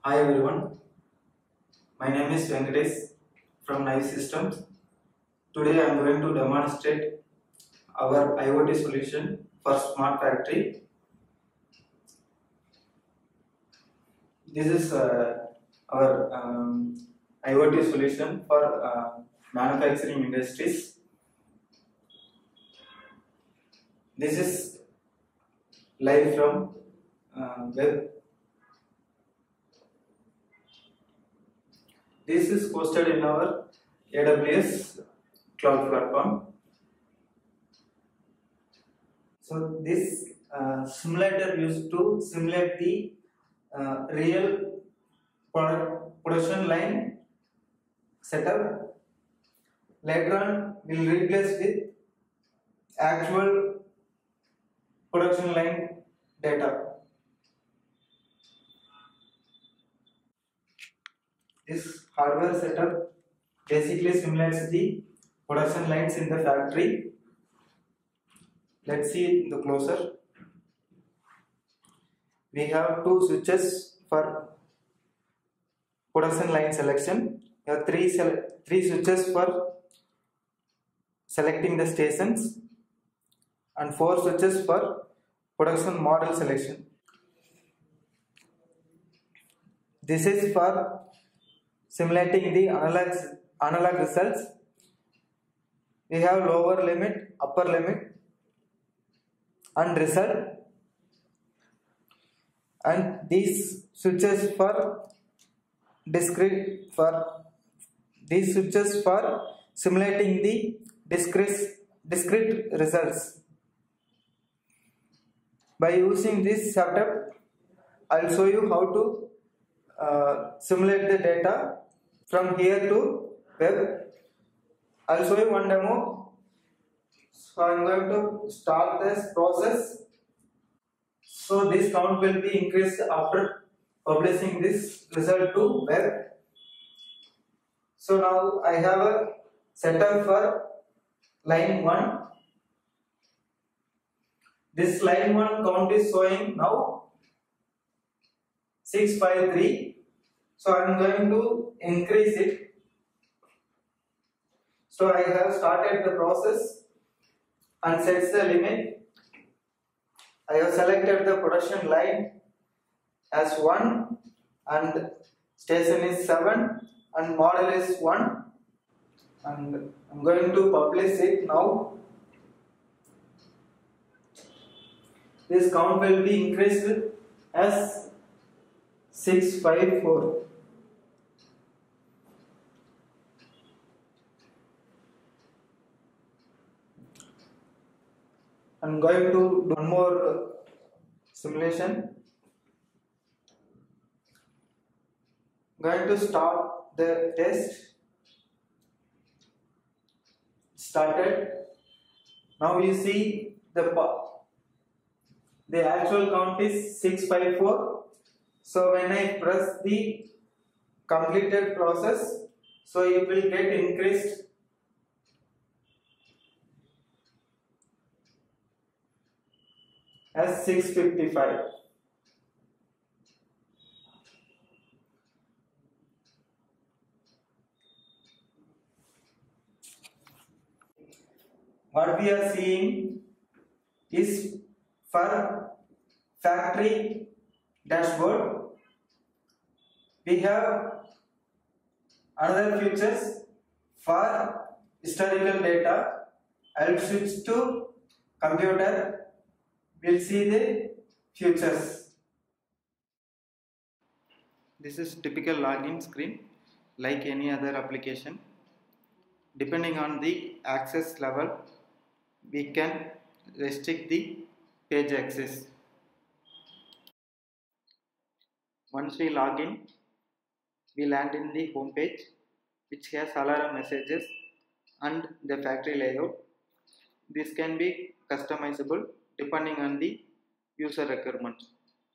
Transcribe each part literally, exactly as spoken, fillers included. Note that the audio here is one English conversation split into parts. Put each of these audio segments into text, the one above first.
Hi everyone, my name is Vengatesh from Knife Systems. Today I am going to demonstrate our I O T solution for smart factory. This is uh, our um, I O T solution for uh, manufacturing industries. This is live from uh, web. This is hosted in our A W S cloud platform. So this uh, simulator used to simulate the uh, real product production line setup. Later on, will replace with actual production line data. This hardware setup basically simulates the production lines in the factory. Let's see the closer. We have two switches for production line selection. We have three three switches for selecting the stations and four switches for production model selection. This is for simulating the analog, analog results. We have lower limit, upper limit and result, and these switches for discrete for these switches for simulating the discrete discrete results. By using this setup, I'll show you how to uh, simulate the data from here to web. I'll show you one demo. So I'm going to start this process. So this count will be increased after publishing this result to web. So now I have a setup for line one. This line one count is showing now six five three. So I am going to increase it. So I have started the process and set the limit. I have selected the production line as one and station is seven and model is one, and I am going to publish it now. This count will be increased as six five four. I am going to do one more simulation. I am going to start the test. Started. Now you see the the actual count is six five four. So when I press the completed process, so it will get increased as six fifty-five. What we are seeing is for factory dashboard. We have another features for historical data. I'll switch to computer. We'll see the features. This is typical login screen like any other application. Depending on the access level, we can restrict the page access. Once we log in, we land in the home page, which has alarm messages and the factory layout. This can be customizable depending on the user requirements.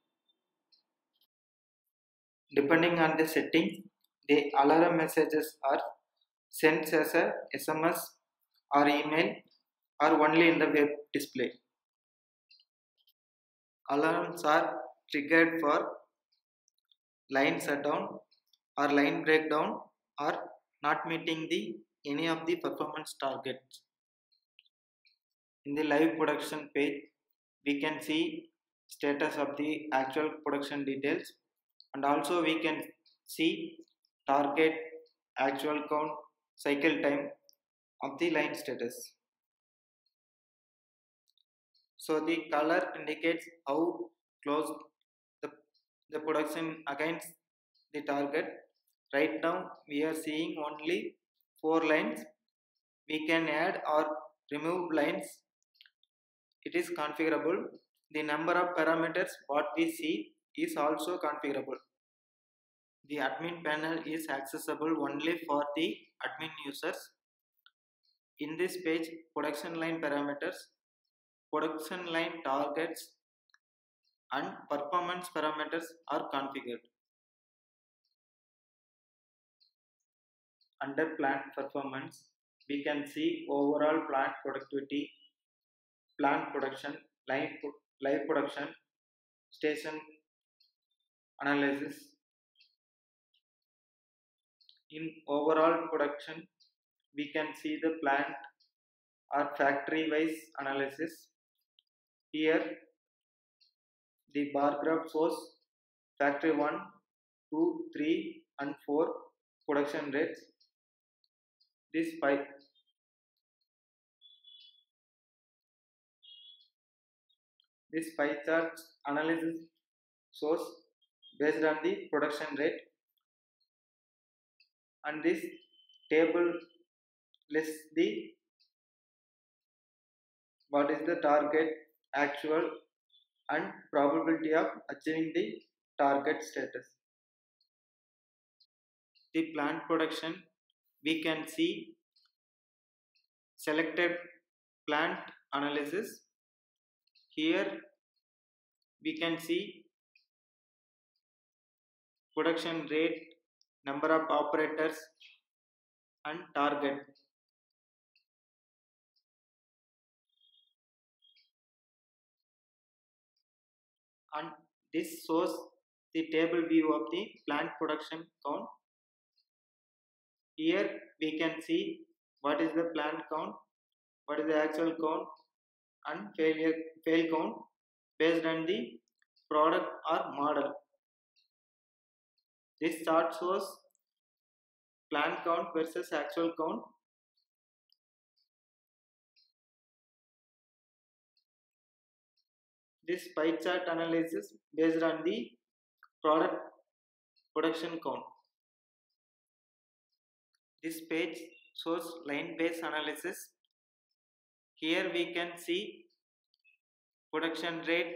Depending on the setting, the alarm messages are sent as a S M S or email or only in the web display. Alarms are triggered for line shutdown or line breakdown or not meeting the any of the performance targets. In the live production page, we can see status of the actual production details, and also we can see target, actual count, cycle time of the line status. So the color indicates how close the, the production against the target. Right now we are seeing only four lines. We can add or remove lines. It is configurable. The number of parameters what we see is also configurable. The admin panel is accessible only for the admin users. In this page, production line parameters, production line targets and performance parameters are configured. Under plant performance, we can see overall plant productivity, plant production, line live production, station analysis. In overall production, we can see the plant or factory wise analysis. Here the bar graph shows factory one, two, three and four production rates. This pie this pie chart analysis shows based on the production rate, and this table lists the what is the target, actual and probability of achieving the target status. The plant production, we can see selected plant analysis. Here we can see production rate, number of operators and target. And this shows the table view of the plant production count. Here we can see what is the plant count, what is the actual count and failure fail count based on the product or model. This chart shows plant count versus actual count. This pie chart analysis based on the product production count. This page shows line based analysis. Here we can see production rate,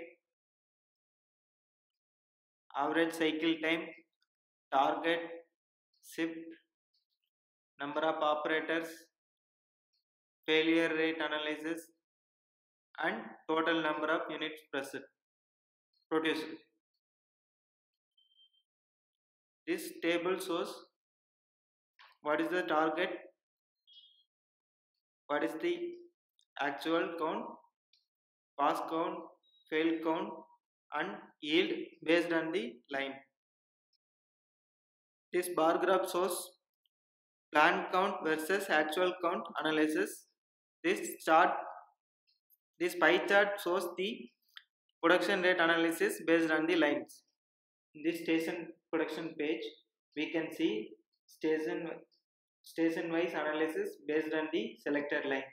average cycle time, target, shift, number of operators, failure rate analysis and total number of units produced. This table shows what is the target, what is the actual count, pass count, fail count and yield based on the line. This bar graph shows plant count versus actual count analysis. This chart, this pie chart shows the production rate analysis based on the lines. In this station production page, we can see station station wise analysis based on the selected line.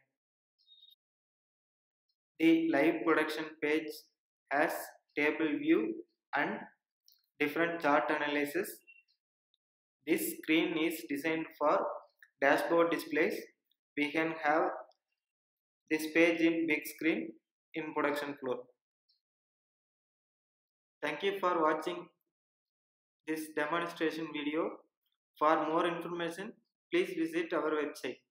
The live production page has table view and different chart analysis. This screen is designed for dashboard displays. We can have this page in big screen in production floor. Thank you for watching this demonstration video. For more information, please visit our website.